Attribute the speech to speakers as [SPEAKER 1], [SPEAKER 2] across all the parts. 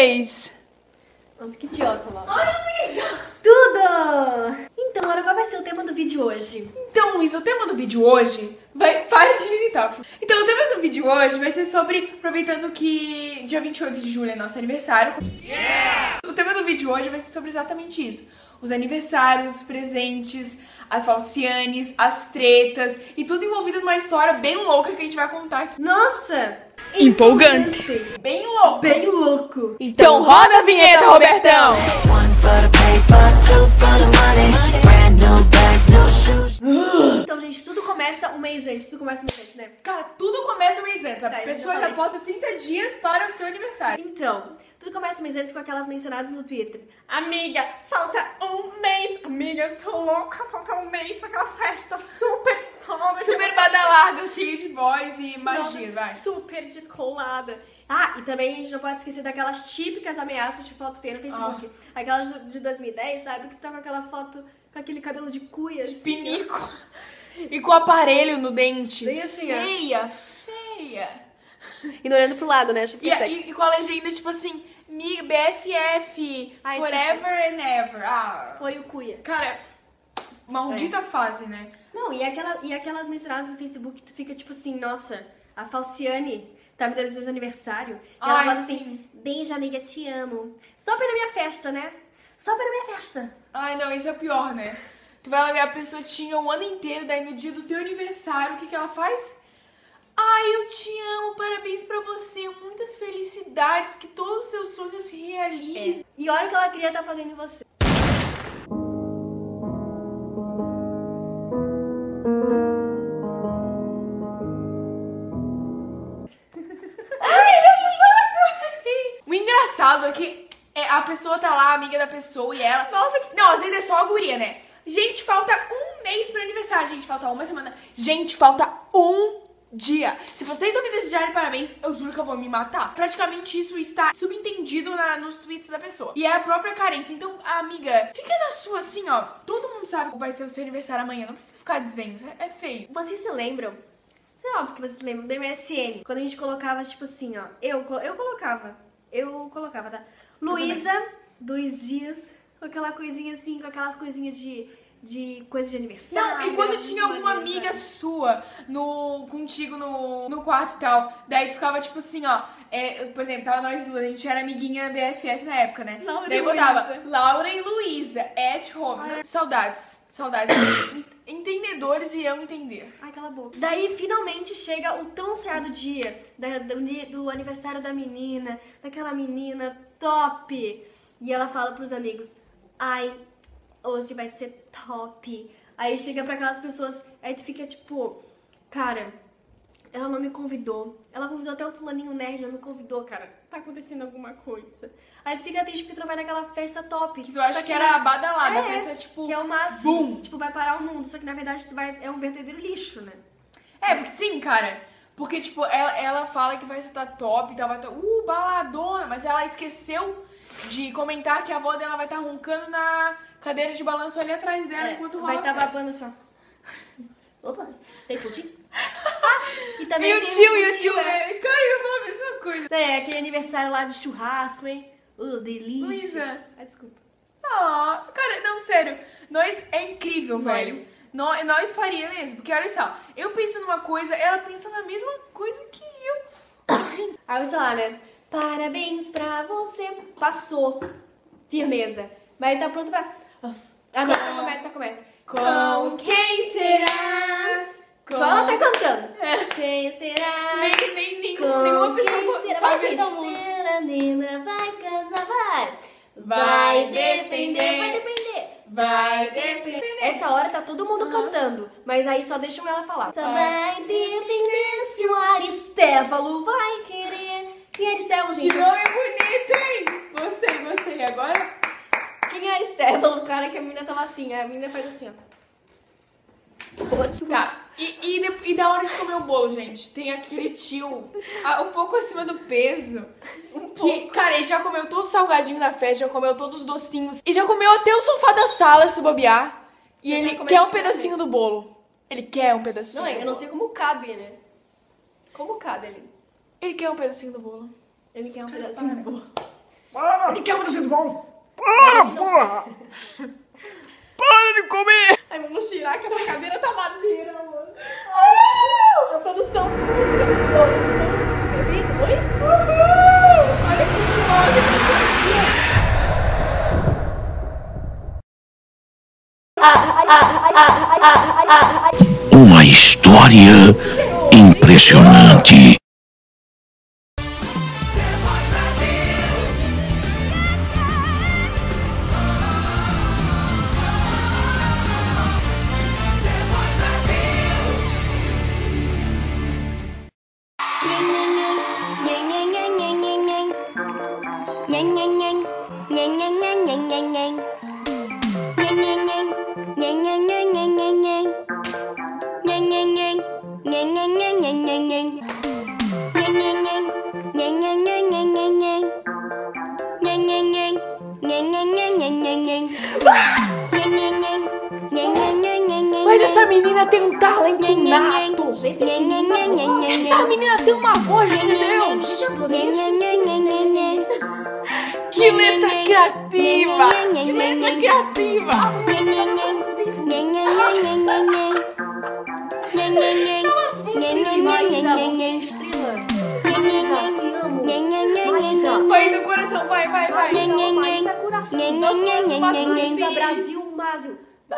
[SPEAKER 1] Nossa, que idiota lá.
[SPEAKER 2] Ai, Luísa!
[SPEAKER 1] Tudo! Então, agora qual vai ser o tema do vídeo hoje?
[SPEAKER 2] Então, Luísa, o tema do vídeo hoje vai... Para de imitar. Então, o tema do vídeo hoje vai ser sobre... Aproveitando que dia 28 de julho é nosso aniversário. Yeah! O tema do vídeo hoje vai ser sobre exatamente isso. Os aniversários, os presentes, as falcianes, as tretas e tudo envolvido numa história bem louca que a gente vai contar aqui.
[SPEAKER 1] Nossa!
[SPEAKER 2] Empolgante! Bem louco!
[SPEAKER 1] Bem louco!
[SPEAKER 2] Então roda a vinheta, Robertão!
[SPEAKER 1] Então, gente, tudo começa um mês antes. Tudo começa um mês antes, né?
[SPEAKER 2] Cara, tudo começa um mês antes. A
[SPEAKER 1] Tá,
[SPEAKER 2] pessoa
[SPEAKER 1] já
[SPEAKER 2] já
[SPEAKER 1] falei.
[SPEAKER 2] posta 30 dias para o seu aniversário.
[SPEAKER 1] Então, tudo começa um mês antes com aquelas mencionadas no Twitter. Amiga, falta um mês. Amiga, eu tô louca. Falta um mês pra aquela festa super foda.
[SPEAKER 2] Super badalada, cheio de boys e magia, vai.
[SPEAKER 1] Super descolada. Ah, e também a gente não pode esquecer daquelas típicas ameaças de foto feia no Facebook. Aquelas de 2010, sabe? Que tá com aquela foto, com aquele cabelo de cuia. Assim,
[SPEAKER 2] Pinico. E com aparelho no dente.
[SPEAKER 1] Bem assim, ó.
[SPEAKER 2] Feia, feia.
[SPEAKER 1] E não olhando pro lado, né? Acho que
[SPEAKER 2] E com a legenda, tipo assim, BFF,
[SPEAKER 1] Ah,
[SPEAKER 2] forever and ever. Ah,
[SPEAKER 1] Foi o cuia.
[SPEAKER 2] cara, maldita fase, né?
[SPEAKER 1] Não, e aquelas mencionadas no Facebook, tu fica tipo assim, nossa, a Falciane tá me dando seu aniversário. E ela
[SPEAKER 2] Ai,
[SPEAKER 1] fala assim,
[SPEAKER 2] sim.
[SPEAKER 1] beijo, amiga, te amo. Só pra ir na minha festa, né? Só pra ir na minha festa.
[SPEAKER 2] Ai, não, isso é o pior, né? Tu vai lá ver a pessoa tinha um ano inteiro, daí no dia do teu aniversário, o que que ela faz? Ai, eu te amo, parabéns pra você, muitas felicidades, que todos os seus sonhos se realizem.
[SPEAKER 1] E olha o que ela queria estar fazendo em você.
[SPEAKER 2] O engraçado é que a pessoa tá lá, amiga da pessoa, e ela...
[SPEAKER 1] Nossa,
[SPEAKER 2] Não, às vezes é só a guria, né? Gente, falta um mês pro aniversário. Gente, falta uma semana. Gente, falta um dia. Se vocês não me desejarem parabéns, eu juro que eu vou me matar. Praticamente isso está subentendido nos tweets da pessoa. E é a própria carência. Então, amiga, fica na sua assim, ó. Todo mundo sabe que vai ser o seu aniversário amanhã. Não precisa ficar dizendo. É feio.
[SPEAKER 1] Vocês se lembram? É óbvio que vocês lembram do MSN. Quando a gente colocava, tipo assim, ó. Eu colocava, tá? Luísa, 2 dias, com aquela coisinha assim, com aquelas coisinhas de coisa de aniversário.
[SPEAKER 2] Não, e quando tinha alguma amiga sua contigo no quarto e tal, daí tu ficava tipo assim, ó, por exemplo, tava nós duas, a gente era amiguinha BFF na época, né?
[SPEAKER 1] Laura
[SPEAKER 2] Daí
[SPEAKER 1] e
[SPEAKER 2] botava
[SPEAKER 1] Luísa.
[SPEAKER 2] Laura e Luísa, at home. Saudades, saudades. Entendedores irão entender.
[SPEAKER 1] Ai, cala a boca. Daí, finalmente, chega o tão sonhado dia do aniversário da menina, daquela menina top. E ela fala pros amigos, ai, hoje vai ser top. Aí chega pra aquelas pessoas, aí tu fica tipo, cara, ela não me convidou. Ela convidou até o fulaninho nerd, não me convidou, cara. Tá acontecendo alguma coisa. Aí tu fica triste porque tu vai naquela festa top.
[SPEAKER 2] Que tu acha que era badalada, a festa tipo...
[SPEAKER 1] Que é o máximo.
[SPEAKER 2] Boom.
[SPEAKER 1] Tipo, vai parar o mundo. Só que na verdade é um verdadeiro lixo, né?
[SPEAKER 2] É, porque sim, cara. Porque, tipo, ela fala que vai estar top e tal, vai estar, baladona, mas ela esqueceu de comentar que a avó dela vai estar roncando na cadeira de balanço ali atrás dela enquanto rola.
[SPEAKER 1] Vai estar
[SPEAKER 2] a festa.
[SPEAKER 1] babando só. Opa, tem pudim? E também
[SPEAKER 2] E o
[SPEAKER 1] tem
[SPEAKER 2] tio,
[SPEAKER 1] né?
[SPEAKER 2] cara, eu ia falar a mesma coisa.
[SPEAKER 1] É, aquele aniversário lá de churrasco, hein? Delícia.
[SPEAKER 2] Luísa.
[SPEAKER 1] Ah, desculpa.
[SPEAKER 2] Ah, cara, não, sério. Nós é incrível, velho. Nós faria mesmo. Porque olha só, eu penso numa coisa, ela pensa na mesma coisa que eu.
[SPEAKER 1] Aí você lá, né? Parabéns pra você. Passou. Firmeza. Mas tá pronto pra... Ah, não, começa.
[SPEAKER 2] Com quem será?
[SPEAKER 1] Só ela tá cantando. Quem será?
[SPEAKER 2] Nenhuma pessoa
[SPEAKER 1] será?
[SPEAKER 2] só
[SPEAKER 1] Vai,
[SPEAKER 2] essa
[SPEAKER 1] gente,
[SPEAKER 2] música.
[SPEAKER 1] será, nena, vai casar, vai depender.
[SPEAKER 2] Vai depender.
[SPEAKER 1] Essa hora tá todo mundo cantando, mas aí só deixam ela falar. Só vai depender se o Aristévalo vai querer. Quem é Aristévalo, gente?
[SPEAKER 2] Que nome bonito, hein? Gostei. Agora?
[SPEAKER 1] Quem é Aristévalo? O cara que a menina tava afim. A menina faz assim, ó.
[SPEAKER 2] Tá, e da hora de comer o bolo, gente, tem aquele tio um pouco acima do peso, que, cara, ele já comeu todo o salgadinho da festa, já comeu todos os docinhos, e já comeu até o sofá da sala, se bobear, e ele quer um pedacinho do bolo. Ele quer um pedacinho.
[SPEAKER 1] Não, eu não sei como cabe, né? Como cabe ele?
[SPEAKER 2] Ele quer um pedacinho do bolo.
[SPEAKER 1] Ele quer um pedacinho do bolo.
[SPEAKER 2] O que aconteceu de bom?
[SPEAKER 3] Para, porra! Para de comer!
[SPEAKER 2] Ai, vamos tirar que essa cadeira tá maneira, moço.
[SPEAKER 1] A produção. Revisa, oi?
[SPEAKER 2] Olha que suave.
[SPEAKER 4] Uma história impressionante.
[SPEAKER 2] Mas essa menina tem um talento nato. Essa menina tem uma voz, meu Deus. Que letra criativa. Que letra criativa. Vai no coração, vai.
[SPEAKER 1] Maísa Coração. Maísa Brasil, Brasil.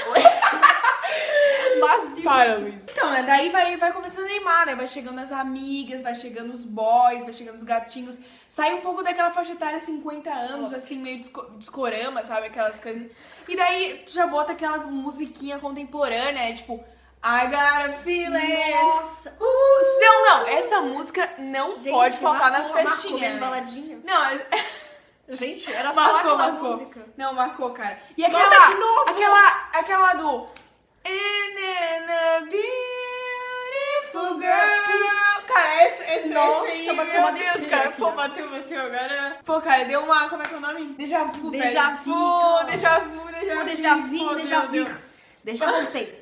[SPEAKER 2] Para, Luiz. Então, né, daí vai começando a animar, né? Vai chegando as amigas, vai chegando os boys, vai chegando os gatinhos. Sai um pouco daquela faixa etária 50 anos, assim, meio discorama, sabe? Aquelas coisas. E daí tu já bota aquelas musiquinhas contemporâneas, né? Tipo, I got a feeling.
[SPEAKER 1] Nossa.
[SPEAKER 2] Não. Essa música não pode faltar nas festinhas.
[SPEAKER 1] Né? Baladinha.
[SPEAKER 2] Não,
[SPEAKER 1] gente, era só aquela música.
[SPEAKER 2] Não, marcou, cara. E
[SPEAKER 1] Bota
[SPEAKER 2] aquela,
[SPEAKER 1] de novo.
[SPEAKER 2] aquela do And a beautiful girl. Cara, esse
[SPEAKER 1] Nossa,
[SPEAKER 2] aí,
[SPEAKER 1] bateu
[SPEAKER 2] meu
[SPEAKER 1] uma
[SPEAKER 2] Deus,
[SPEAKER 1] deprê
[SPEAKER 2] cara.
[SPEAKER 1] aqui.
[SPEAKER 2] Pô, bateu agora. Pô, cara, deu uma, como é que é o nome? Déjà vu, velho.
[SPEAKER 1] Déjà vu,
[SPEAKER 2] Pô,
[SPEAKER 1] cara.
[SPEAKER 2] déjà vu.
[SPEAKER 1] Déjà vu. Deixa eu voltei.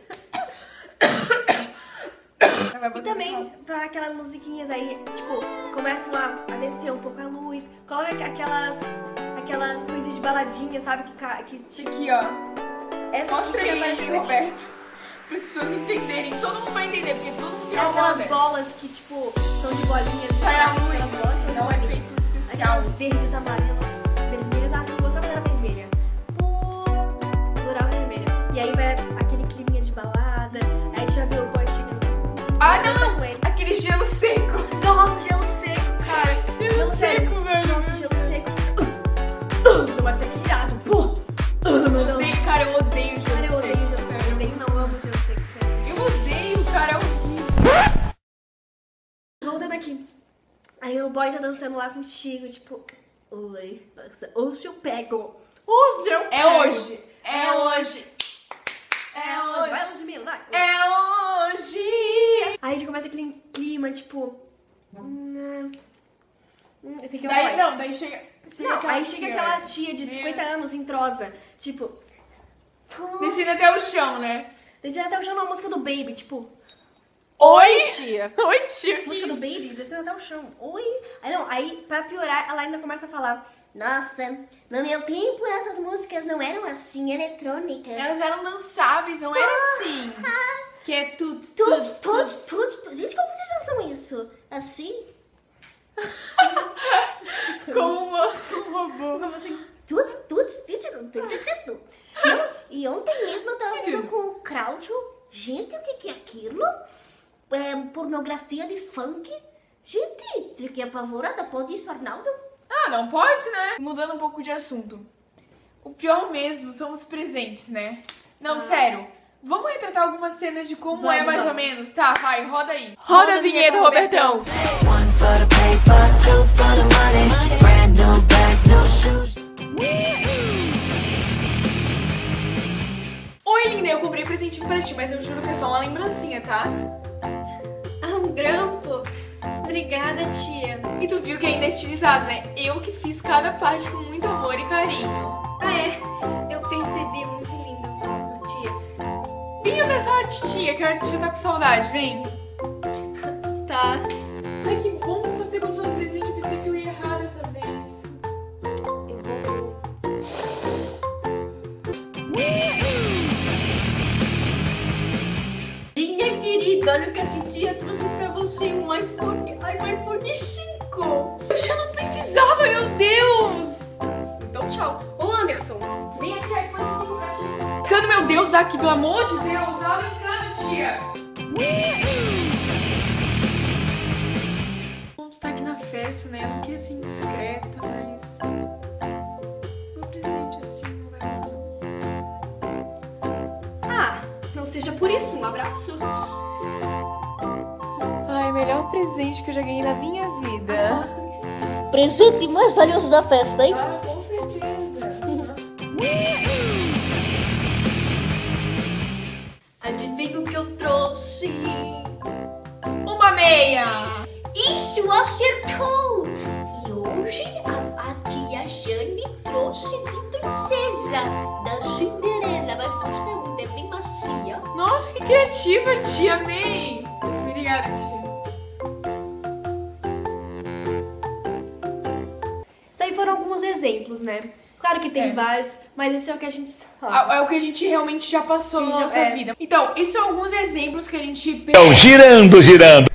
[SPEAKER 1] E também, para aquelas musiquinhas aí, tipo, começam a descer um pouco a luz, coloca aquelas coisinhas de baladinha, sabe? Que
[SPEAKER 2] Aqui, ó.
[SPEAKER 1] essa
[SPEAKER 2] Mostra
[SPEAKER 1] aqui que
[SPEAKER 2] aí,
[SPEAKER 1] aparece por aqui.
[SPEAKER 2] Roberto. Para as pessoas entenderem. Todo mundo vai entender, porque todo mundo tem
[SPEAKER 1] É
[SPEAKER 2] uma bola
[SPEAKER 1] aquelas
[SPEAKER 2] dessa.
[SPEAKER 1] bolas que, tipo, são de bolinhas.
[SPEAKER 2] Sai a
[SPEAKER 1] sabe?
[SPEAKER 2] luz,
[SPEAKER 1] Aquelas bolas,
[SPEAKER 2] não é feito especial.
[SPEAKER 1] aquelas verdes, amarelas, vermelhas. Ah, eu gostava da vermelha. Pô, adorava a vermelha. E aí vai aquele climinha de balada, aí já vê o boy chegando.
[SPEAKER 2] Ah,
[SPEAKER 1] conversar
[SPEAKER 2] não!
[SPEAKER 1] com ele.
[SPEAKER 2] Aquele gelo seco.
[SPEAKER 1] Nossa, gelo seco, cara.
[SPEAKER 2] Gelo
[SPEAKER 1] Não, sério.
[SPEAKER 2] seco, velho.
[SPEAKER 1] Nossa, gelo seco. Não vai ser criado. Pô. Não.
[SPEAKER 2] Cara, eu odeio gelo
[SPEAKER 1] Cara, eu
[SPEAKER 2] seco.
[SPEAKER 1] odeio gelo seco.
[SPEAKER 2] sério.
[SPEAKER 1] Odeio, não amo gelo seco, sério.
[SPEAKER 2] Eu odeio, cara. É horrível.
[SPEAKER 1] Voltando aqui. Aí o boy tá dançando lá contigo, tipo... Oi, hoje eu pego. Hoje eu pego.
[SPEAKER 2] É hoje. É hoje. É
[SPEAKER 1] Vai,
[SPEAKER 2] hoje.
[SPEAKER 1] Ludmilla, vai.
[SPEAKER 2] É hoje.
[SPEAKER 1] Aí já começa aquele clima, tipo... Esse aqui é o
[SPEAKER 2] Daí,
[SPEAKER 1] boy.
[SPEAKER 2] não, daí chega...
[SPEAKER 1] Não,
[SPEAKER 2] aquela
[SPEAKER 1] aí chega
[SPEAKER 2] tia.
[SPEAKER 1] aquela tia de 50 anos em trosa, tipo...
[SPEAKER 2] Descendo até o chão, né?
[SPEAKER 1] Descendo até o chão na música do Baby, tipo...
[SPEAKER 2] Oi, tia. Oi, tia.
[SPEAKER 1] Música do Baby, descendo até o chão. Oi! Aí não, aí pra piorar, ela ainda começa a falar... Nossa, no meu tempo essas músicas não eram assim, eletrônicas.
[SPEAKER 2] Elas eram dançáveis, não era assim. Que é tudo.
[SPEAKER 1] Tudo. Gente, como vocês dançam isso? Assim?
[SPEAKER 2] Como um robô.
[SPEAKER 1] Como assim? Tudo. Gente, não tô entendendo. E ontem mesmo eu tava vendo com o Cláudio. Gente, o que é aquilo? É pornografia de funk? Gente, fiquei apavorada. Pode isso, Arnaldo?
[SPEAKER 2] Ah, não pode, né? Mudando um pouco de assunto. O pior mesmo são os presentes, né? Não, sério. Vamos retratar algumas cenas de como é mais ou menos? Tá, vai, roda aí. Roda a vinheta, Robertão.
[SPEAKER 5] One for the paper, two for the money. Brand new bags, new shoes.
[SPEAKER 2] Oi, linda, eu comprei presentinho pra ti, mas eu juro que é só uma lembrancinha, tá?
[SPEAKER 1] Ah, um grampo. Obrigada, tia.
[SPEAKER 2] E tu viu que ainda é estilizado, né? Eu que fiz cada parte com muito amor e carinho.
[SPEAKER 1] Ah, é? Eu percebi, muito lindo, tia.
[SPEAKER 2] Vem até só a titia, que a titia tá com saudade, vem.
[SPEAKER 1] Tá.
[SPEAKER 2] Ai, que bom que você gostou do presente, eu pensei que eu ia errar dessa vez.
[SPEAKER 1] Eu vou achei um iPhone 5.
[SPEAKER 2] Eu já não precisava, meu Deus!
[SPEAKER 1] Então tchau. Ô Anderson, vem aqui iPhone 5 pra ti.
[SPEAKER 2] Cano, meu Deus, daqui, pelo amor de Deus. Tava brincando, tia. Vamos estar aqui na festa, né? Eu não queria ser indiscreta, mas... meu presente assim, não vai rolar, não.
[SPEAKER 1] Ah, não seja por isso. Um abraço.
[SPEAKER 2] Ai, melhor presente que eu já ganhei na minha vida.
[SPEAKER 6] Presente mais valioso da festa, hein?
[SPEAKER 2] Ah, com certeza.
[SPEAKER 1] Adivinha o que eu trouxe?
[SPEAKER 2] Uma meia.
[SPEAKER 6] Isso acertou! E hoje a tia Jane trouxe de princesa da Cinderela, mas gosta muito, é bem macia.
[SPEAKER 2] Nossa, que criativa, tia. Amei. Obrigada, tia.
[SPEAKER 1] Isso aí foram alguns exemplos, né? Claro que tem
[SPEAKER 2] É.
[SPEAKER 1] vários, mas esse é o que a gente sabe.
[SPEAKER 2] É o que a gente realmente já passou na
[SPEAKER 1] Sim, já-
[SPEAKER 2] nossa
[SPEAKER 1] é.
[SPEAKER 2] vida. Então, esses são alguns exemplos que a gente...
[SPEAKER 4] Então, girando, girando.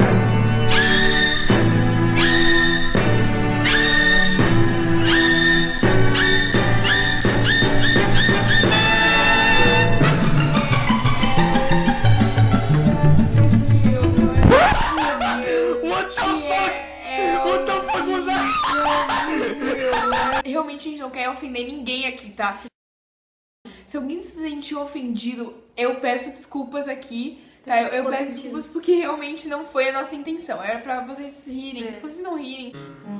[SPEAKER 2] Realmente a gente não quer ofender ninguém aqui, tá? Se alguém se sentiu ofendido, eu peço desculpas aqui, tá? Eu
[SPEAKER 1] Foi
[SPEAKER 2] peço
[SPEAKER 1] sentido.
[SPEAKER 2] desculpas porque realmente não foi a nossa intenção. Era pra vocês rirem.
[SPEAKER 1] É.
[SPEAKER 2] Se vocês não rirem...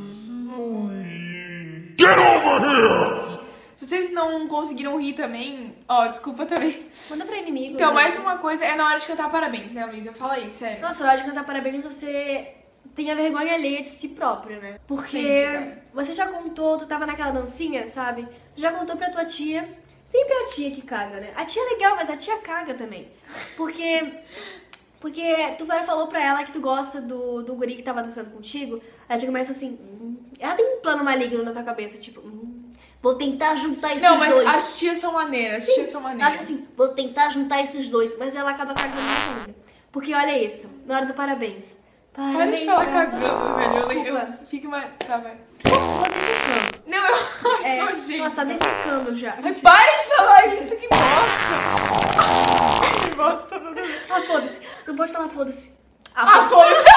[SPEAKER 4] Get over here!
[SPEAKER 2] Se vocês não conseguiram rir também, ó, desculpa também.
[SPEAKER 1] Manda pra inimigo.
[SPEAKER 2] Então,
[SPEAKER 1] né?
[SPEAKER 2] mais uma coisa é na hora de cantar parabéns, né, Luísa? Fala aí, sério.
[SPEAKER 1] Nossa, na hora de cantar parabéns, você tem a vergonha alheia de si próprio, né? Porque
[SPEAKER 2] Sempre, cara.
[SPEAKER 1] você já contou, tu tava naquela dancinha, sabe? Tu já contou pra tua tia. Sempre é a tia que caga, né? A tia é legal, mas a tia caga também. Porque tu falou pra ela que tu gosta do guri que tava dançando contigo. Ela já começa assim... Ela tem um plano maligno na tua cabeça, tipo... vou tentar juntar esses
[SPEAKER 2] Não, mas
[SPEAKER 1] dois.
[SPEAKER 2] as tias são maneiras, as tias são
[SPEAKER 1] Ela
[SPEAKER 2] maneiras.
[SPEAKER 1] acha assim, vou tentar juntar esses dois. Mas ela acaba cagando nessa ainda. Porque olha isso, na hora do parabéns.
[SPEAKER 2] Para de falar
[SPEAKER 1] pra
[SPEAKER 2] cagando,
[SPEAKER 1] você.
[SPEAKER 2] velho.
[SPEAKER 1] Desculpa.
[SPEAKER 2] Eu fico mais... Tá, vai.
[SPEAKER 1] Tô defecando.
[SPEAKER 2] Não, eu acho
[SPEAKER 1] É,
[SPEAKER 2] nojento.
[SPEAKER 1] nossa, tá defecando já.
[SPEAKER 2] Ai, para de falar isso, que bosta! Que bosta, não.
[SPEAKER 1] Ah, foda-se. Não pode falar foda-se.
[SPEAKER 2] Ah, foda-se!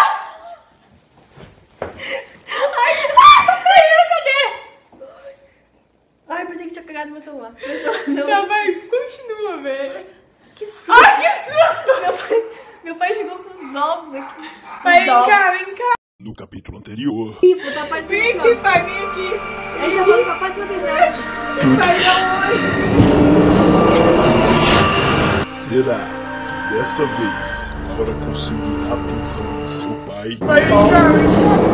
[SPEAKER 1] Ai, pensei que tinha cagado no meu celular. Meu celular não.
[SPEAKER 2] Tá, vai, continua, velho.
[SPEAKER 1] Que susto.
[SPEAKER 2] Ai, que susto!
[SPEAKER 1] Meu pai chegou com os ovos aqui.
[SPEAKER 2] Vai,
[SPEAKER 1] Os
[SPEAKER 2] vem
[SPEAKER 1] ovos.
[SPEAKER 2] cá, vem cá.
[SPEAKER 3] No capítulo anterior.
[SPEAKER 1] Tá aparecendo
[SPEAKER 2] Vem
[SPEAKER 1] aqui,
[SPEAKER 2] aqui, pai, vem aqui.
[SPEAKER 1] ó. A gente tá falando com a Fátima Bernardes.
[SPEAKER 2] Vai dar oi.
[SPEAKER 3] Será que dessa vez Laura conseguirá a atenção de seu pai?
[SPEAKER 2] Vai, vem cá, vem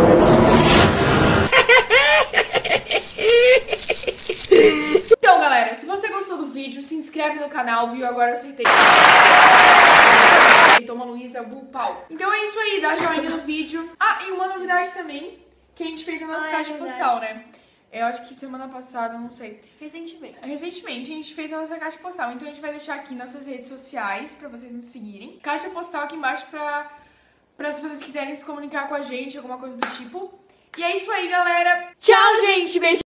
[SPEAKER 2] cá. Então, galera, se você gostou do vídeo, se inscreve no canal, viu? Agora eu acertei. Toma, Luísa, pau. Então é isso aí, dá joinha no vídeo. Ah, e uma novidade também, que a gente fez na nossa
[SPEAKER 1] Ah, é
[SPEAKER 2] caixa
[SPEAKER 1] verdade.
[SPEAKER 2] postal, né? Eu acho que semana passada, não sei.
[SPEAKER 1] Recentemente.
[SPEAKER 2] Recentemente a gente fez a nossa caixa postal, então a gente vai deixar aqui nossas redes sociais pra vocês nos seguirem. Caixa postal aqui embaixo pra se vocês quiserem se comunicar com a gente, alguma coisa do tipo. E é isso aí, galera. Tchau, gente. Beijo.